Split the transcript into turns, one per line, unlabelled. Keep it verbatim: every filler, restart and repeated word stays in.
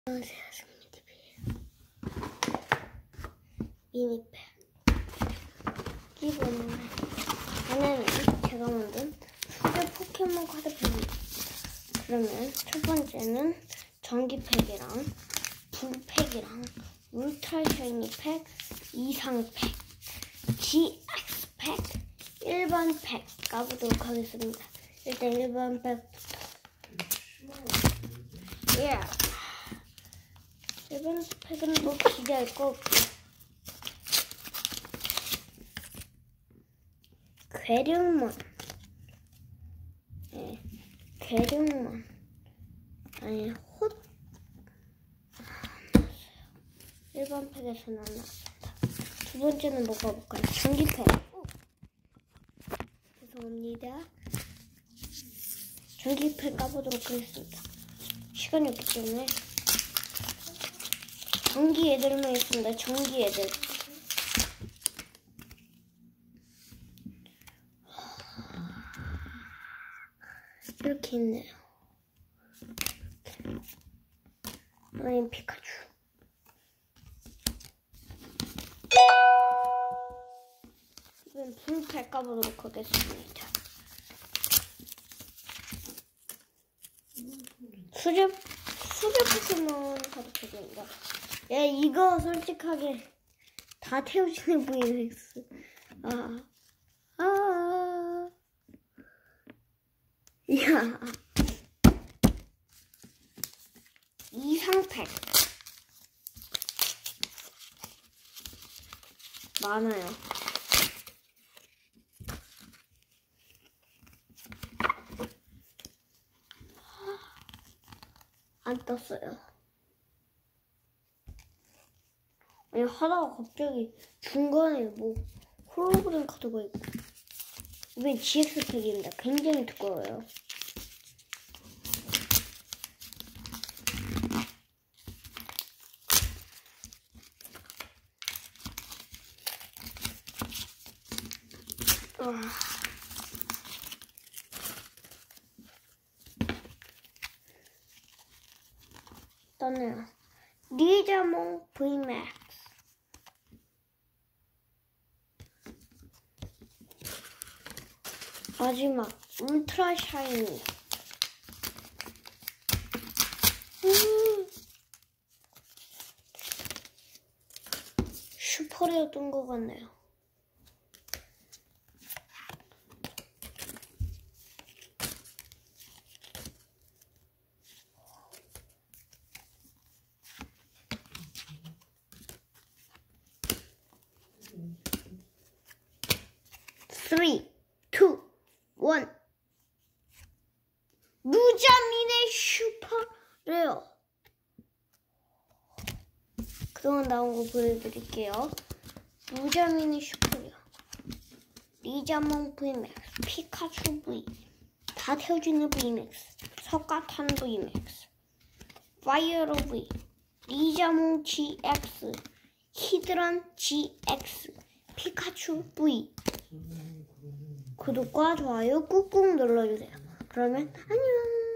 안녕하세요, 승민티비예요. 미니팩 기본은 하나는 제가 만든 수제 포켓몬 카드팩입니다. 그러면 첫 번째는 전기팩이랑 불팩이랑 울트라 샤이니 팩, 이상팩, 지엑스팩, 일반 팩 까보도록 하겠습니다. 일단 일반 팩부터. 예. Yeah. 일반 팩은 뭐 기대할 거 없고, 괴력만, 네, 괴력만, 아니, 헛, 안 나왔어요. 일반 팩에서는 안 나왔습니다. 두 번째는 뭐가 볼까요? 전기팩. 오! 죄송합니다. 전기팩 까보도록 하겠습니다. 시간이 없기 때문에. 전기 애들만 있습니다. 전기 애들. 이렇게 있네요. 아니, 피카츄. 이번 불팩 까보도록 하겠습니다. 수제, 수제 포켓몬 카드팩입니다. 야, 이거 솔직하게 다 태우지는 브이맥스. 아, 아, 야, 이상팩 많아요. 안 떴어요. 아니, 하다가 갑자기 중간에 뭐 홀로그램 카드가 있고. 이번엔 지엑스 팩입니다. 굉장히 두꺼워요. 와. 떠네요. 리자몽 브이맥스. 마지막 울트라 샤이니. 음. 슈퍼레어 뜬 것 같네요. 쓰리, 투, 원. 루자민의 슈퍼레어. 그동안 나온 거 보여드릴게요. 루자민의 슈퍼레어, 리자몽 브이맥스, 피카츄 V, 다 태워주는 브이맥스, 석가탄 브이맥스, 파이어로 V, 리자몽 지엑스, 히드란 지엑스, 피카츄 V. 구독과 좋아요 꾹꾹 눌러주세요. 그러면 안녕.